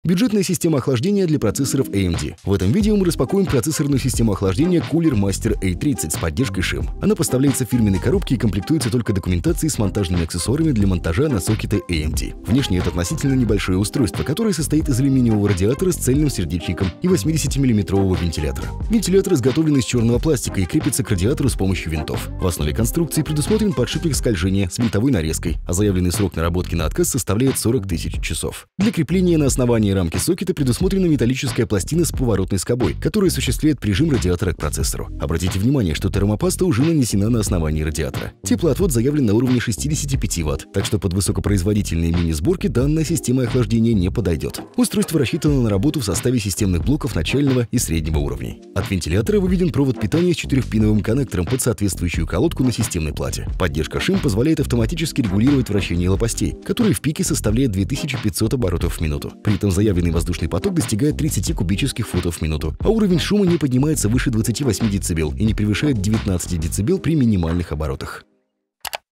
Бюджетная система охлаждения для процессоров AMD. В этом видео мы распакуем процессорную систему охлаждения Cooler Master A30 с поддержкой шим. Она поставляется в фирменной коробке и комплектуется только документацией с монтажными аксессуарами для монтажа на сокеты AMD. Внешне это относительно небольшое устройство, которое состоит из алюминиевого радиатора с цельным сердечником и 80-мм вентилятора. Вентилятор изготовлен из черного пластика и крепится к радиатору с помощью винтов. В основе конструкции предусмотрен подшипник скольжения с винтовой нарезкой, а заявленный срок наработки на отказ составляет 40 тысяч часов. Для крепления на основании рамки сокета предусмотрена металлическая пластина с поворотной скобой, которая осуществляет прижим радиатора к процессору. Обратите внимание, что термопаста уже нанесена на основании радиатора. Теплоотвод заявлен на уровне 65 Вт, так что под высокопроизводительные мини-сборки данная система охлаждения не подойдет. Устройство рассчитано на работу в составе системных блоков начального и среднего уровней. От вентилятора выведен провод питания с 4-пиновым коннектором под соответствующую колодку на системной плате. Поддержка шим позволяет автоматически регулировать вращение лопастей, которые в пике составляет 2500 оборотов в минуту. При этом заявленный воздушный поток достигает 30 кубических футов в минуту, а уровень шума не поднимается выше 28 дБ и не превышает 19 дБ при минимальных оборотах.